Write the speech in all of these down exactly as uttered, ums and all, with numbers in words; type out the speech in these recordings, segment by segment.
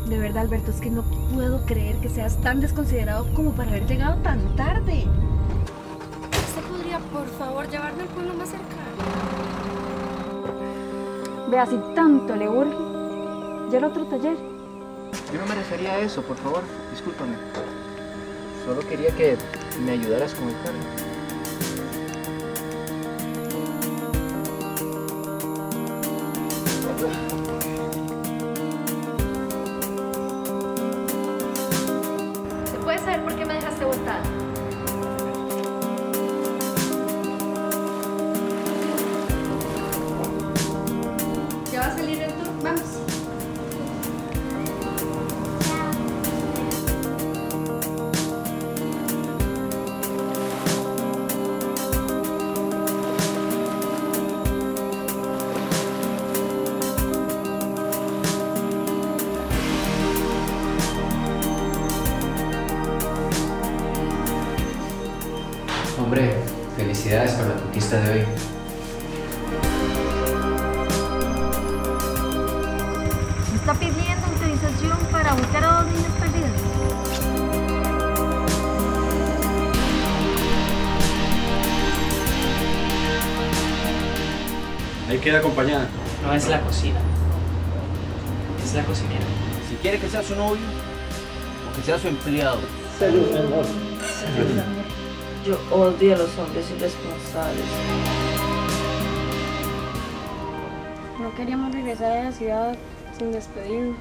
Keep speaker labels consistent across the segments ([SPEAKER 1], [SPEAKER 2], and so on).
[SPEAKER 1] De verdad, Alberto, es que no puedo creer que seas tan desconsiderado como para haber llegado tan tarde.
[SPEAKER 2] ¿Usted podría, por favor, llevarme al pueblo más cercano?
[SPEAKER 1] Vea, si tanto le urge, ya era otro taller.
[SPEAKER 3] Yo no me refería a eso, por favor, discúlpame. Solo quería que me ayudaras con el carro.
[SPEAKER 2] ¿Se puede saber por qué me dejaste botada? ¿Ya va a salir el tour? Vamos.
[SPEAKER 3] Hombre, felicidades por la conquista de hoy.
[SPEAKER 1] ¿Me está pidiendo autorización para buscar a dos niños perdidos?
[SPEAKER 4] Ahí queda acompañada.
[SPEAKER 3] No es la cocina, es la cocinera.
[SPEAKER 5] Si quiere que sea su novio o que sea su empleado.
[SPEAKER 6] Yo odio a los hombres irresponsables.
[SPEAKER 2] No queríamos regresar a la ciudad sin despedirnos.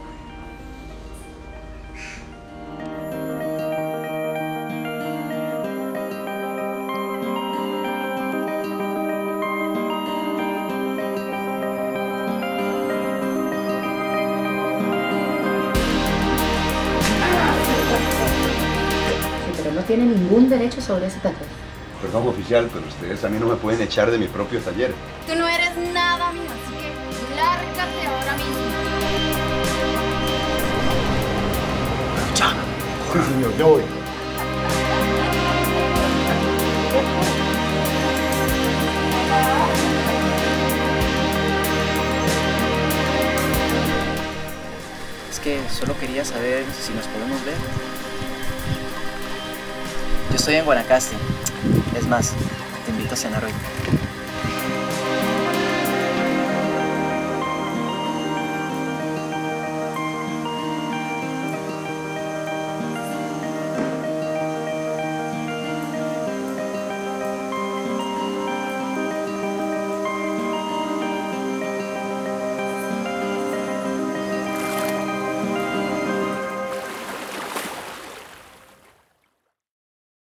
[SPEAKER 6] Pero no tiene ningún derecho sobre ese taller.
[SPEAKER 7] Perdón, oficial, pero ustedes a mí no me pueden echar de mi propio taller.
[SPEAKER 2] Tú no eres nada mío, así que lárgate ahora mismo.
[SPEAKER 7] Sí, señor, ya voy.
[SPEAKER 3] Es que solo quería saber si nos podemos ver. Yo estoy en Guanacaste. Es más, te invito a cenar hoy.